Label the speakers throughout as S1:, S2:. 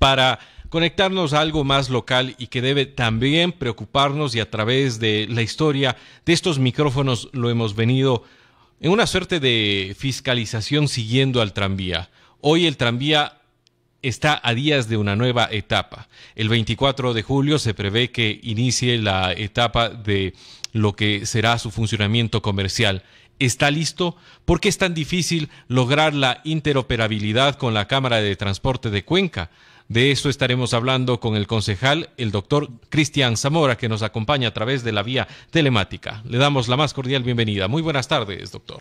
S1: para conectarnos a algo más local y que debe también preocuparnos, y a través de la historia de estos micrófonos lo hemos venido en una suerte de fiscalización siguiendo al tranvía. Hoy el tranvía está a días de una nueva etapa. El 24 de julio se prevé que inicie la etapa de lo que será su funcionamiento comercial. ¿Está listo? ¿Por qué es tan difícil lograr la interoperabilidad con la Cámara de Transporte de Cuenca? De eso estaremos hablando con el concejal, el doctor Cristian Zamora, que nos acompaña a través de la vía telemática. Le damos la más cordial bienvenida. Muy buenas tardes, doctor.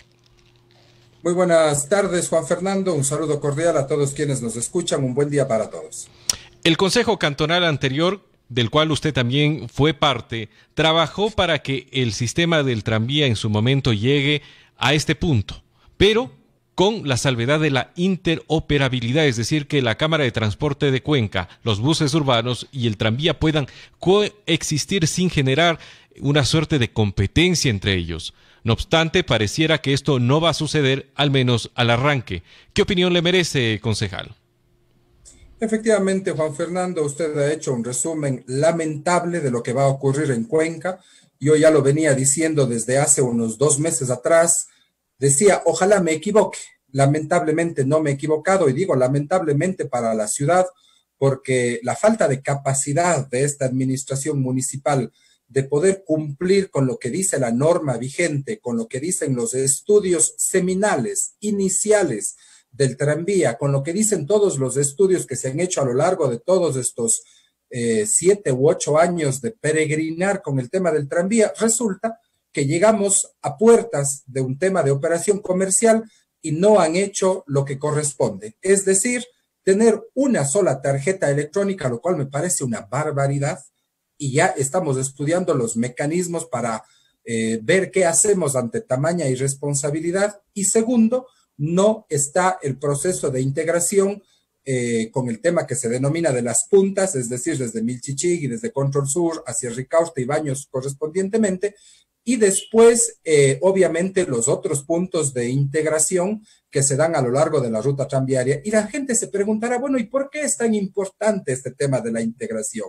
S2: Muy buenas tardes, Juan Fernando. Un saludo cordial a todos quienes nos escuchan. Un buen día para todos.
S1: El Consejo Cantonal anterior, del cual usted también fue parte, trabajó para que el sistema del tranvía en su momento llegue a este punto, pero con la salvedad de la interoperabilidad, es decir, que la Cámara de Transporte de Cuenca, los buses urbanos y el tranvía puedan coexistir sin generar una suerte de competencia entre ellos. No obstante, pareciera que esto no va a suceder, al menos al arranque. ¿Qué opinión le merece, concejal?
S2: Efectivamente, Juan Fernando, usted ha hecho un resumen lamentable de lo que va a ocurrir en Cuenca. Yo ya lo venía diciendo desde hace unos 2 meses atrás. Decía, ojalá me equivoque. Lamentablemente no me he equivocado, y digo lamentablemente para la ciudad, porque la falta de capacidad de esta administración municipal de poder cumplir con lo que dice la norma vigente, con lo que dicen los estudios seminales, iniciales del tranvía, con lo que dicen todos los estudios que se han hecho a lo largo de todos estos 7 u 8 años de peregrinar con el tema del tranvía, resulta que llegamos a puertas de un tema de operación comercial y no han hecho lo que corresponde. Es decir, tener una sola tarjeta electrónica, lo cual me parece una barbaridad, y ya estamos estudiando los mecanismos para ver qué hacemos ante tamaña irresponsabilidad. Y segundo, no está el proceso de integración con el tema que se denomina de las puntas, es decir, desde Milchichig y desde Control Sur hacia Ricaurte y Baños correspondientemente, y después, obviamente, los otros puntos de integración que se dan a lo largo de la ruta tranviaria. Y la gente se preguntará, bueno, ¿y por qué es tan importante este tema de la integración?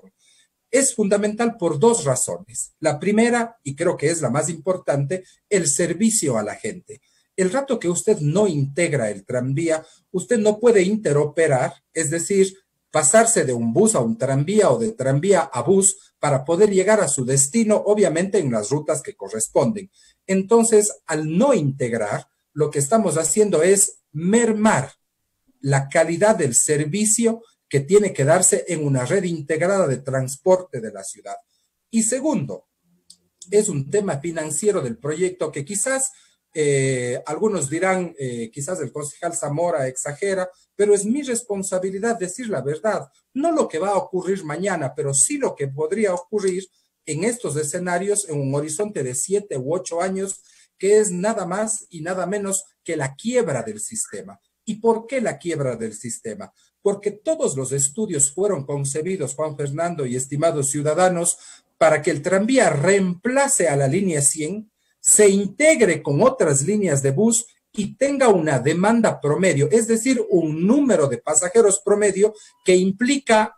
S2: Es fundamental por dos razones. La primera, y creo que es la más importante, el servicio a la gente. El rato que usted no integra el tranvía, usted no puede interoperar, es decir, pasarse de un bus a un tranvía o de tranvía a bus para poder llegar a su destino, obviamente en las rutas que corresponden. Entonces, al no integrar, lo que estamos haciendo es mermar la calidad del servicio que tiene que darse en una red integrada de transporte de la ciudad. Y segundo, es un tema financiero del proyecto que quizás algunos dirán, quizás el concejal Zamora exagera, pero es mi responsabilidad decir la verdad. No lo que va a ocurrir mañana, pero sí lo que podría ocurrir en estos escenarios en un horizonte de 7 u 8 años, que es nada más y nada menos que la quiebra del sistema. ¿Y por qué la quiebra del sistema? Porque todos los estudios fueron concebidos, Juan Fernando y estimados ciudadanos, para que el tranvía reemplace a la línea 100, se integre con otras líneas de bus y tenga una demanda promedio, es decir, un número de pasajeros promedio que implica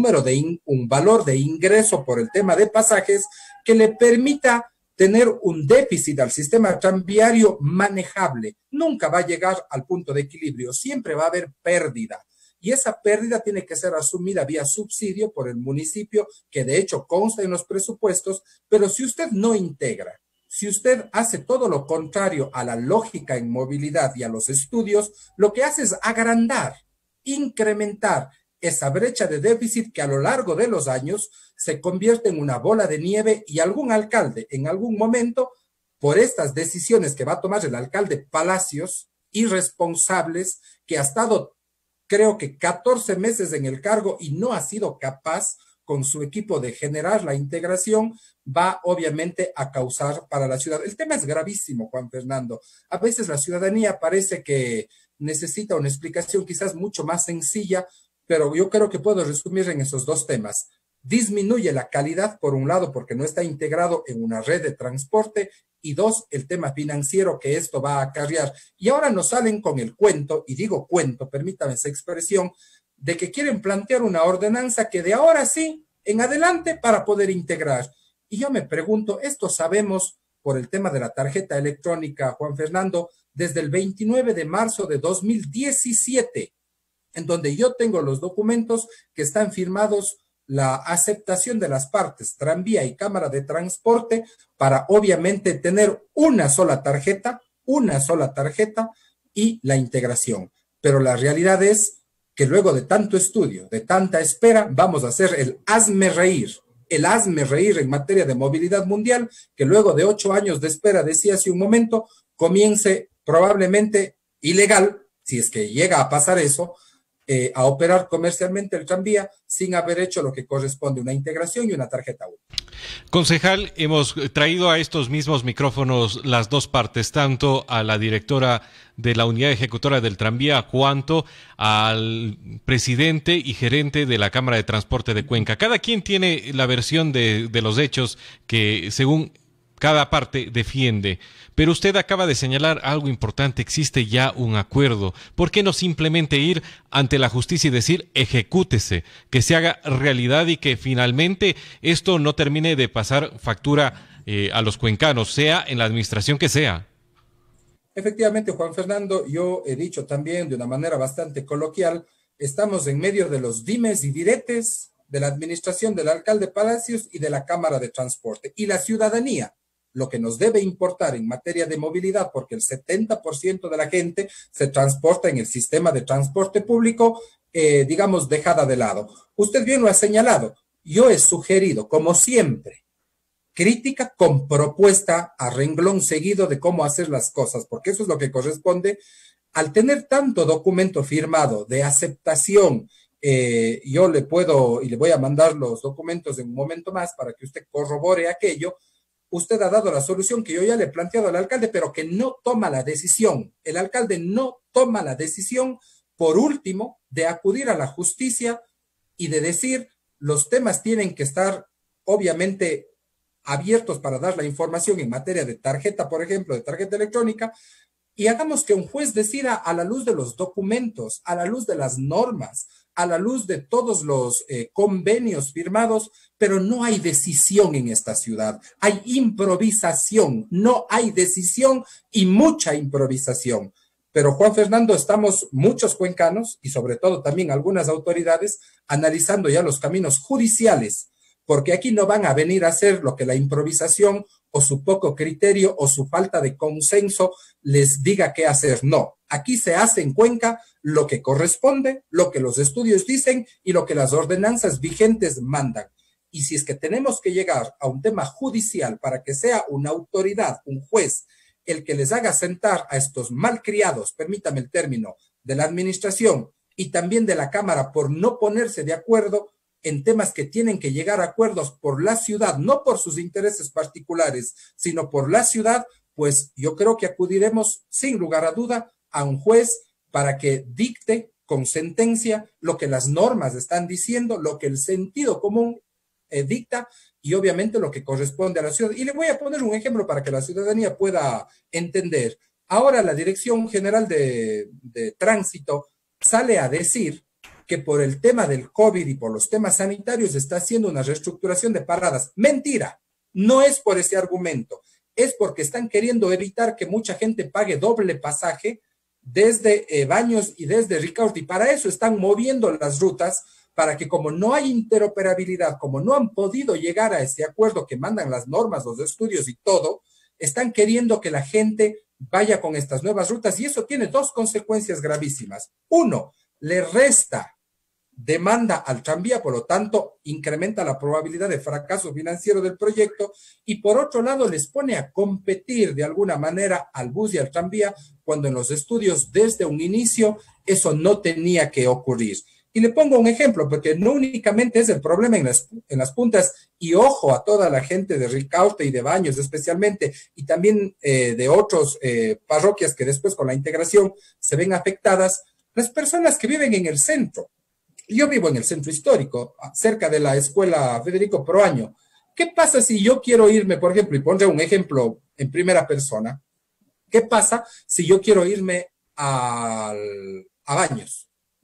S2: un valor de ingreso por el tema de pasajes que le permita tener un déficit al sistema tranviario manejable. Nunca va a llegar al punto de equilibrio, siempre va a haber pérdida. Y esa pérdida tiene que ser asumida vía subsidio por el municipio, que de hecho consta en los presupuestos, pero si usted no integra, si usted hace todo lo contrario a la lógica en movilidad y a los estudios, lo que hace es agrandar, incrementar esa brecha de déficit que a lo largo de los años se convierte en una bola de nieve, y algún alcalde en algún momento, por estas decisiones que va a tomar el alcalde Palacios, irresponsables, que ha estado creo que 14 meses en el cargo y no ha sido capaz con su equipo de generar la integración, va obviamente a causar para la ciudad. El tema es gravísimo, Juan Fernando. A veces la ciudadanía parece que necesita una explicación quizás mucho más sencilla, pero yo creo que puedo resumir en esos dos temas. Disminuye la calidad, por un lado, porque no está integrado en una red de transporte, y dos, el tema financiero que esto va a acarrear. Y ahora nos salen con el cuento, y digo cuento, permítame esa expresión, de que quieren plantear una ordenanza que de ahora sí, en adelante, para poder integrar. Y yo me pregunto, esto sabemos por el tema de la tarjeta electrónica, Juan Fernando, desde el 29 de marzo de 2017, en donde yo tengo los documentos que están firmados, la aceptación de las partes, tranvía y cámara de transporte, para obviamente tener una sola tarjeta y la integración. Pero la realidad es que luego de tanto estudio, de tanta espera, vamos a hacer el hazme reír en materia de movilidad mundial, que luego de 8 años de espera, decía hace un momento, comience probablemente ilegal, si es que llega a pasar eso, a operar comercialmente el tranvía sin haber hecho lo que corresponde, una integración y una tarjeta única.
S1: Concejal, hemos traído a estos mismos micrófonos las dos partes, tanto a la directora de la unidad ejecutora del tranvía cuanto al presidente y gerente de la Cámara de Transporte de Cuenca. Cada quien tiene la versión de los hechos que, según cada parte, defiende. Pero usted acaba de señalar algo importante: existe ya un acuerdo. ¿Por qué no simplemente ir ante la justicia y decir ejecútese, que se haga realidad y que finalmente esto no termine de pasar factura a los cuencanos, sea en la administración que sea?
S2: Efectivamente, Juan Fernando, yo he dicho también de una manera bastante coloquial, estamos en medio de los dimes y diretes de la administración del alcalde Palacios y de la Cámara de Transporte. Y la ciudadanía, lo que nos debe importar en materia de movilidad, porque el 70% de la gente se transporta en el sistema de transporte público, digamos, dejada de lado. Usted bien lo ha señalado. Yo he sugerido, como siempre, crítica con propuesta a renglón seguido de cómo hacer las cosas, porque eso es lo que corresponde. Al tener tanto documento firmado de aceptación, yo le puedo y le voy a mandar los documentos en un momento más para que usted corrobore aquello. Usted ha dado la solución que yo ya le he planteado al alcalde, pero que no toma la decisión. El alcalde no toma la decisión, por último, de acudir a la justicia y de decir los temas tienen que estar, obviamente, abiertos para dar la información en materia de tarjeta, por ejemplo, de tarjeta electrónica, y hagamos que un juez decida a la luz de los documentos, a la luz de las normas, a la luz de todos los convenios firmados, pero no hay decisión en esta ciudad. Hay improvisación, no hay decisión y mucha improvisación. Pero Juan Fernando, estamos muchos cuencanos y sobre todo también algunas autoridades analizando ya los caminos judiciales, porque aquí no van a venir a hacer lo que la improvisación o su poco criterio o su falta de consenso les diga qué hacer. No, aquí se hace en Cuenca lo que corresponde, lo que los estudios dicen y lo que las ordenanzas vigentes mandan. Y si es que tenemos que llegar a un tema judicial para que sea una autoridad, un juez, el que les haga sentar a estos malcriados, permítame el término, de la administración y también de la Cámara por no ponerse de acuerdo en temas que tienen que llegar a acuerdos por la ciudad, no por sus intereses particulares, sino por la ciudad, pues yo creo que acudiremos sin lugar a duda a un juez para que dicte con sentencia lo que las normas están diciendo, lo que el sentido común dicta y obviamente lo que corresponde a la ciudad. Y le voy a poner un ejemplo para que la ciudadanía pueda entender. Ahora la Dirección General de Tránsito sale a decir que por el tema del COVID y por los temas sanitarios está haciendo una reestructuración de paradas. Mentira, no es por ese argumento, es porque están queriendo evitar que mucha gente pague doble pasaje desde Baños y desde Ricaurte, y para eso están moviendo las rutas, para que como no hay interoperabilidad, como no han podido llegar a ese acuerdo que mandan las normas, los estudios y todo, están queriendo que la gente vaya con estas nuevas rutas, y eso tiene dos consecuencias gravísimas. Uno, le resta demanda al tranvía, por lo tanto, incrementa la probabilidad de fracaso financiero del proyecto, y por otro lado, les pone a competir de alguna manera al bus y al tranvía, cuando en los estudios desde un inicio eso no tenía que ocurrir. Y le pongo un ejemplo, porque no únicamente es el problema en las puntas, y ojo a toda la gente de Ricaurte y de Baños especialmente, y también de otras parroquias que después con la integración se ven afectadas, las personas que viven en el centro. Yo vivo en el centro histórico, cerca de la escuela Federico Proaño. ¿Qué pasa si yo quiero irme, por ejemplo, y pondré un ejemplo en primera persona? ¿Qué pasa si yo quiero irme a Baños?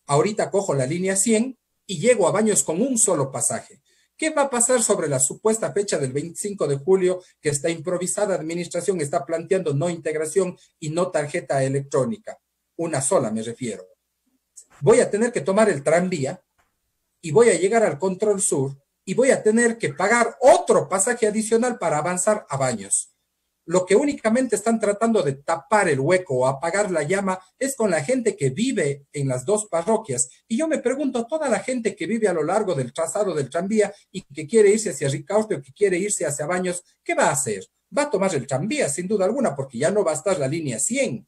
S2: ahorita cojo la línea 100 y llego a Baños con un solo pasaje. ¿Qué va a pasar sobre la supuesta fecha del 25 de julio que está improvisada? Administración está planteando no integración y no tarjeta electrónica. Una sola me refiero. Voy a tener que tomar el tranvía y voy a llegar al Control Sur y voy a tener que pagar otro pasaje adicional para avanzar a Baños. Lo que únicamente están tratando de tapar el hueco o apagar la llama es con la gente que vive en las dos parroquias. Y yo me pregunto, toda la gente que vive a lo largo del trazado del tranvía y que quiere irse hacia Ricaurte o que quiere irse hacia Baños, ¿qué va a hacer? Va a tomar el tranvía, sin duda alguna, porque ya no va a estar la línea 100.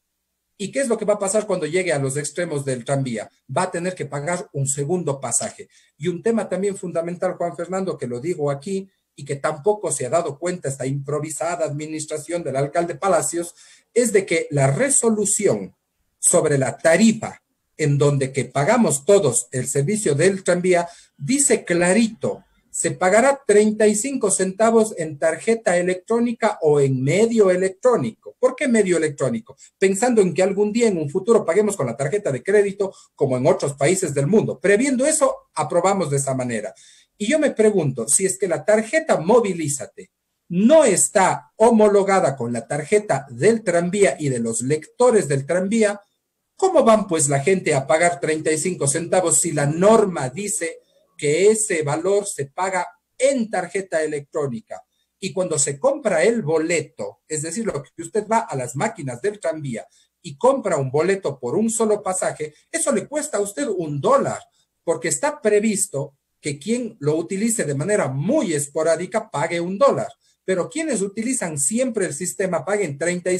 S2: ¿Y qué es lo que va a pasar cuando llegue a los extremos del tranvía? Va a tener que pagar un segundo pasaje. Y un tema también fundamental, Juan Fernando, que lo digo aquí, y que tampoco se ha dado cuenta esta improvisada administración del alcalde Palacios, es de que la resolución sobre la tarifa en donde que pagamos todos el servicio del tranvía dice clarito, se pagará 35 centavos en tarjeta electrónica o en medio electrónico. ¿Por qué medio electrónico? Pensando en que algún día en un futuro paguemos con la tarjeta de crédito como en otros países del mundo. Previendo eso, aprobamos de esa manera. Y yo me pregunto, si es que la tarjeta Movilízate no está homologada con la tarjeta del tranvía y de los lectores del tranvía, ¿cómo van pues la gente a pagar 35 centavos si la norma dice que ese valor se paga en tarjeta electrónica? Y cuando se compra el boleto, es decir, lo que usted va a las máquinas del tranvía y compra un boleto por un solo pasaje, eso le cuesta a usted $1, porque está previsto que quien lo utilice de manera muy esporádica pague $1, pero quienes utilizan siempre el sistema paguen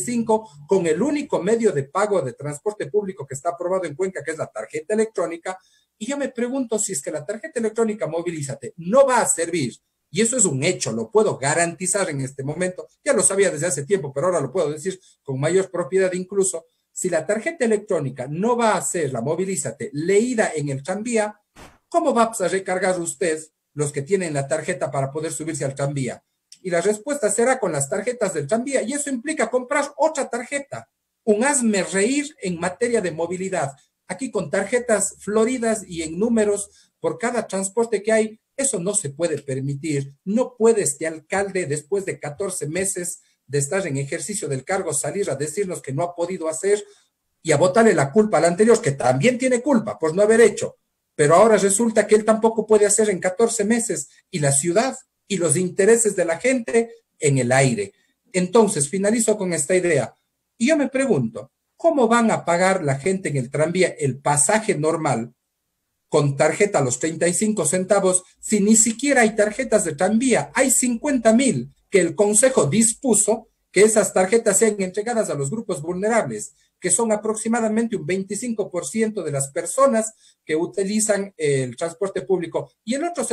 S2: 35 con el único medio de pago de transporte público que está aprobado en Cuenca, que es la tarjeta electrónica. Y yo me pregunto si es que la tarjeta electrónica Movilízate no va a servir, y eso es un hecho, lo puedo garantizar en este momento, ya lo sabía desde hace tiempo, pero ahora lo puedo decir con mayor propiedad incluso, si la tarjeta electrónica no va a ser la Movilízate leída en el tranvía, ¿cómo va a recargar usted los que tienen la tarjeta para poder subirse al tranvía? Y la respuesta será con las tarjetas del tranvía, y eso implica comprar otra tarjeta. Un hazme reír en materia de movilidad. Aquí con tarjetas floridas y en números por cada transporte que hay, eso no se puede permitir. No puede este alcalde, después de 14 meses de estar en ejercicio del cargo, salir a decirnos que no ha podido hacer y a botarle la culpa al anterior, que también tiene culpa por no haber hecho. Pero ahora resulta que él tampoco puede hacer en 14 meses y la ciudad y los intereses de la gente en el aire. Entonces, finalizo con esta idea. Y yo me pregunto, ¿cómo van a pagar la gente en el tranvía el pasaje normal con tarjeta a los 35 centavos si ni siquiera hay tarjetas de tranvía? Hay 50,000 que el Consejo dispuso que esas tarjetas sean entregadas a los grupos vulnerables, que son aproximadamente un 25% de las personas que utilizan el transporte público, y el otro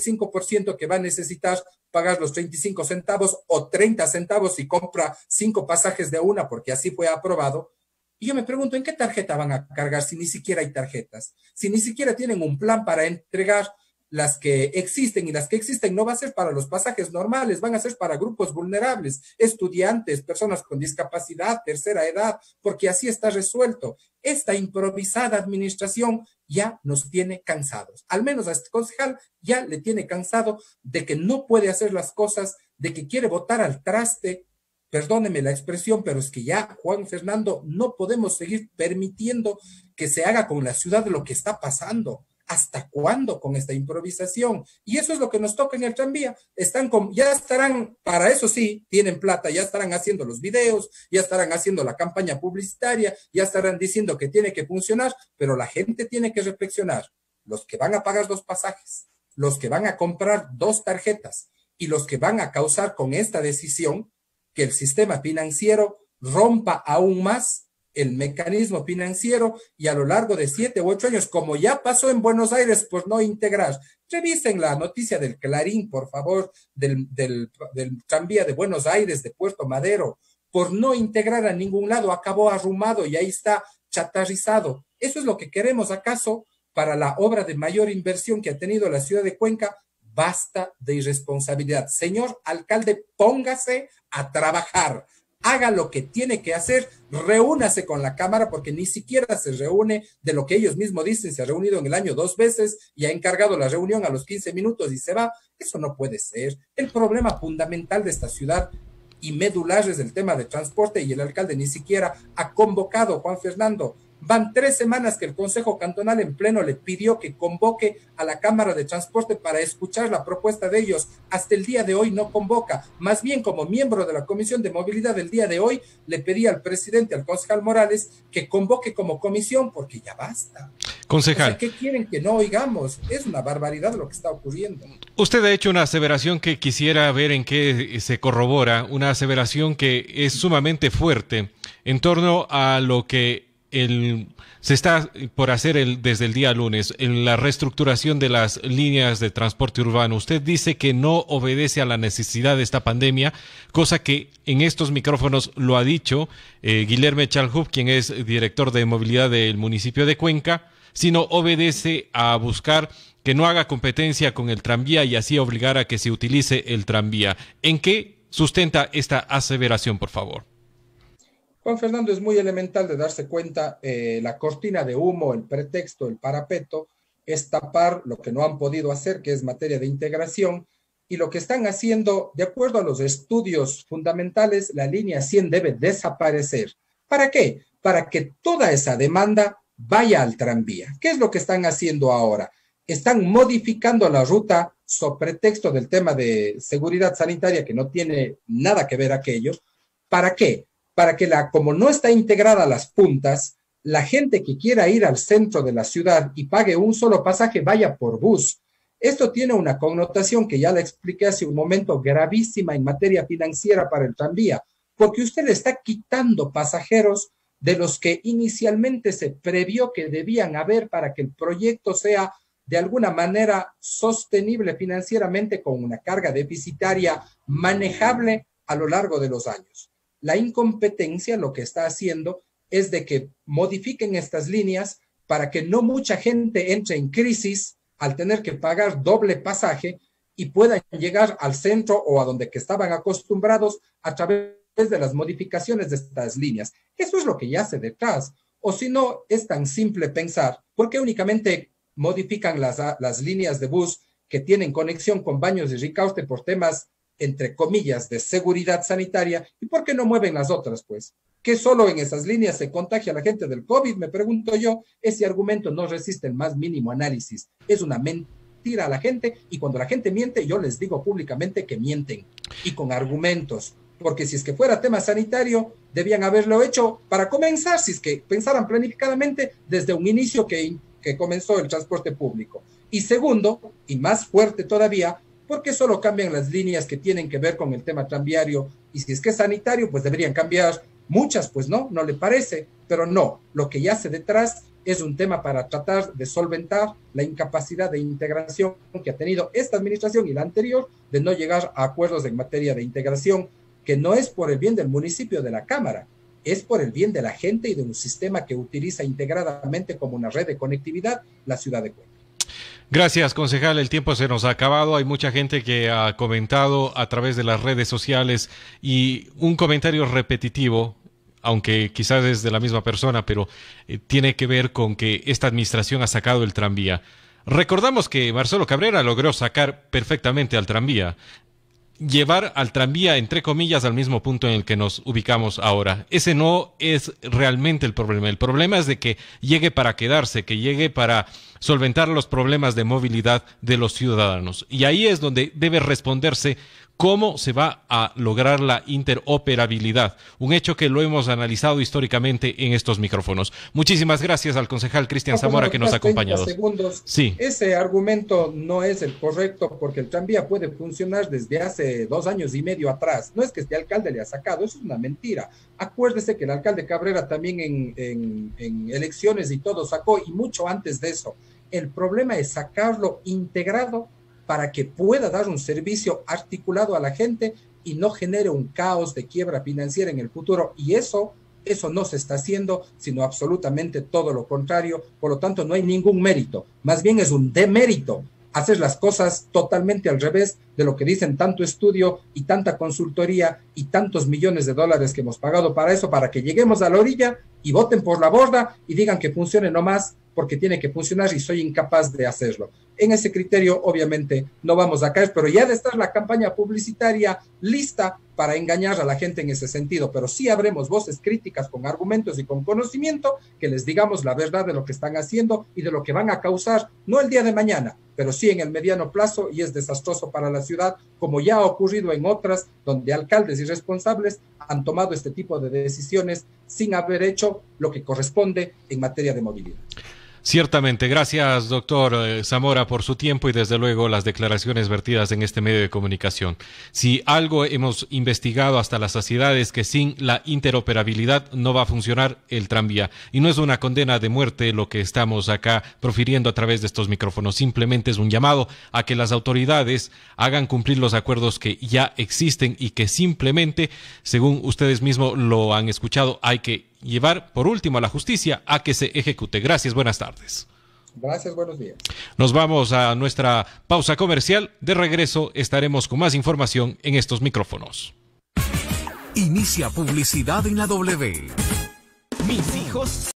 S2: 75% que va a necesitar pagar los 35 centavos o 30 centavos si compra 5 pasajes de una, porque así fue aprobado. Y yo me pregunto, ¿en qué tarjeta van a cargar si ni siquiera hay tarjetas? Si ni siquiera tienen un plan para entregar las que existen, y las que existen no va a ser para los pasajes normales, van a ser para grupos vulnerables, estudiantes, personas con discapacidad, tercera edad, porque así está resuelto. Esta improvisada administración ya nos tiene cansados. Al menos a este concejal ya le tiene cansado de que no puede hacer las cosas, de que quiere botar al traste. Perdóneme la expresión, pero es que ya, Juan Fernando, no podemos seguir permitiendo que se haga con la ciudad lo que está pasando. ¿Hasta cuándo con esta improvisación? Y eso es lo que nos toca en el tranvía. Ya estarán, para eso sí, tienen plata, ya estarán haciendo los videos, ya estarán haciendo la campaña publicitaria, ya estarán diciendo que tiene que funcionar, pero la gente tiene que reflexionar. Los que van a pagar 2 pasajes, los que van a comprar 2 tarjetas y los que van a causar con esta decisión que el sistema financiero rompa aún más el mecanismo financiero y a lo largo de 7 u 8 años, como ya pasó en Buenos Aires, por no integrar. Revisen la noticia del Clarín, por favor, del tranvía de Buenos Aires, de Puerto Madero, por no integrar a ningún lado, acabó arrumado y ahí está chatarrizado. ¿Eso es lo que queremos acaso para la obra de mayor inversión que ha tenido la ciudad de Cuenca? Basta de irresponsabilidad. Señor alcalde, póngase a trabajar. haga lo que tiene que hacer, reúnase con la Cámara, porque ni siquiera se reúne de lo que ellos mismos dicen, se ha reunido en el año 2 veces y ha encargado la reunión a los 15 minutos y se va. Eso no puede ser. El problema fundamental de esta ciudad y medular es el tema de transporte, y el alcalde ni siquiera ha convocado, Juan Fernando. Van 3 semanas que el Consejo Cantonal en pleno le pidió que convoque a la Cámara de Transporte para escuchar la propuesta de ellos. Hasta el día de hoy no convoca. Más bien, como miembro de la Comisión de Movilidad el día de hoy, le pedí al presidente, al concejal Morales, que convoque como comisión, porque ya basta.
S1: Concejal.
S2: O sea, ¿qué quieren que no oigamos? Es una barbaridad lo que está ocurriendo.
S1: Usted ha hecho una aseveración que quisiera ver en qué se corrobora, una aseveración que es sumamente fuerte en torno a lo que se está por hacer desde el día lunes, en la reestructuración de las líneas de transporte urbano. Usted dice que no obedece a la necesidad de esta pandemia, cosa que en estos micrófonos lo ha dicho Guilherme Chalhub, quien es director de movilidad del municipio de Cuenca, sino obedece a buscar que no haga competencia con el tranvía y así obligar a que se utilice el tranvía. ¿En qué sustenta esta aseveración, por favor?
S2: Juan Fernando, es muy elemental de darse cuenta, la cortina de humo, el pretexto, el parapeto, es tapar lo que no han podido hacer, que es materia de integración, y lo que están haciendo, de acuerdo a los estudios fundamentales, la línea 100 debe desaparecer. ¿Para qué? Para que toda esa demanda vaya al tranvía. ¿Qué es lo que están haciendo ahora? Están modificando la ruta sobre pretexto del tema de seguridad sanitaria, que no tiene nada que ver aquello. ¿Para qué? Para que como no está integrada las puntas, la gente que quiera ir al centro de la ciudad y pague un solo pasaje vaya por bus. Esto tiene una connotación que ya le expliqué hace un momento, gravísima en materia financiera para el tranvía, porque usted le está quitando pasajeros de los que inicialmente se previó que debían haber para que el proyecto sea de alguna manera sostenible financieramente, con una carga deficitaria manejable a lo largo de los años. La incompetencia lo que está haciendo es de que modifiquen estas líneas para que no mucha gente entre en crisis al tener que pagar doble pasaje y puedan llegar al centro o a donde que estaban acostumbrados a través de las modificaciones de estas líneas. Eso es lo que yace detrás. O si no, es tan simple pensar, ¿por qué únicamente modifican las líneas de bus que tienen conexión con Baños de Ricaurte por temas, entre comillas, de seguridad sanitaria? ¿Y por qué no mueven las otras, pues? ¿Que solo en esas líneas se contagia la gente del COVID? Me pregunto yo. Ese argumento no resiste el más mínimo análisis. Es una mentira a la gente, y cuando la gente miente, yo les digo públicamente que mienten, y con argumentos. Porque si es que fuera tema sanitario, debían haberlo hecho para comenzar, si es que pensaran planificadamente desde un inicio que comenzó el transporte público. Y segundo, y más fuerte todavía, porque solo cambian las líneas que tienen que ver con el tema tranviario, y si es que es sanitario, pues deberían cambiar muchas, pues no le parece, pero no, lo que yace detrás es un tema para tratar de solventar la incapacidad de integración que ha tenido esta administración y la anterior, de no llegar a acuerdos en materia de integración, que no es por el bien del municipio, de la Cámara, es por el bien de la gente y de un sistema que utiliza integradamente como una red de conectividad la ciudad de Cuenca.
S1: Gracias, concejal. El tiempo se nos ha acabado. Hay mucha gente que ha comentado a través de las redes sociales, y un comentario repetitivo, aunque quizás es de la misma persona, pero tiene que ver con que esta administración ha sacado el tranvía. Recordamos que Marcelo Cabrera logró sacar perfectamente al tranvía, llevar al tranvía, entre comillas, al mismo punto en el que nos ubicamos ahora. Ese no es realmente el problema. El problema es de que llegue para quedarse, que llegue para solventar los problemas de movilidad de los ciudadanos. Y ahí es donde debe responderse cómo se va a lograr la interoperabilidad, un hecho que lo hemos analizado históricamente en estos micrófonos. Muchísimas gracias al concejal Cristian Zamora, que nos ha acompañado.
S2: Sí. Ese argumento no es el correcto, porque el tranvía puede funcionar desde hace 2 años y medio atrás. No es que este alcalde le ha sacado, eso es una mentira. Acuérdese que el alcalde Cabrera también en elecciones y todo sacó, y mucho antes de eso. El problema es sacarlo integrado para que pueda dar un servicio articulado a la gente y no genere un caos de quiebra financiera en el futuro. Y eso no se está haciendo, sino absolutamente todo lo contrario. Por lo tanto, no hay ningún mérito. Más bien es un demérito hacer las cosas totalmente al revés de lo que dicen tanto estudio y tanta consultoría y tantos millones de dólares que hemos pagado para eso, para que lleguemos a la orilla y voten por la borda y digan que funcione nomás porque tiene que funcionar y soy incapaz de hacerlo. En ese criterio, obviamente, no vamos a caer, pero ya de estar la campaña publicitaria lista para engañar a la gente en ese sentido, pero sí habremos voces críticas con argumentos y con conocimiento que les digamos la verdad de lo que están haciendo y de lo que van a causar, no el día de mañana, pero sí en el mediano plazo, y es desastroso para la ciudad, como ya ha ocurrido en otras, donde alcaldes y responsables han tomado este tipo de decisiones sin haber hecho lo que corresponde en materia de movilidad.
S1: Ciertamente, gracias doctor Zamora por su tiempo y desde luego las declaraciones vertidas en este medio de comunicación. Si algo hemos investigado hasta la saciedad es que sin la interoperabilidad no va a funcionar el tranvía y no es una condena de muerte lo que estamos acá profiriendo a través de estos micrófonos, simplemente es un llamado a que las autoridades hagan cumplir los acuerdos que ya existen y que simplemente, según ustedes mismos lo han escuchado, hay que llevar por último a la justicia a que se ejecute. Gracias, buenas tardes.
S2: Gracias, buenos días.
S1: Nos vamos a nuestra pausa comercial. De regreso estaremos con más información en estos micrófonos.
S3: Inicia publicidad en la W.
S4: Mis hijos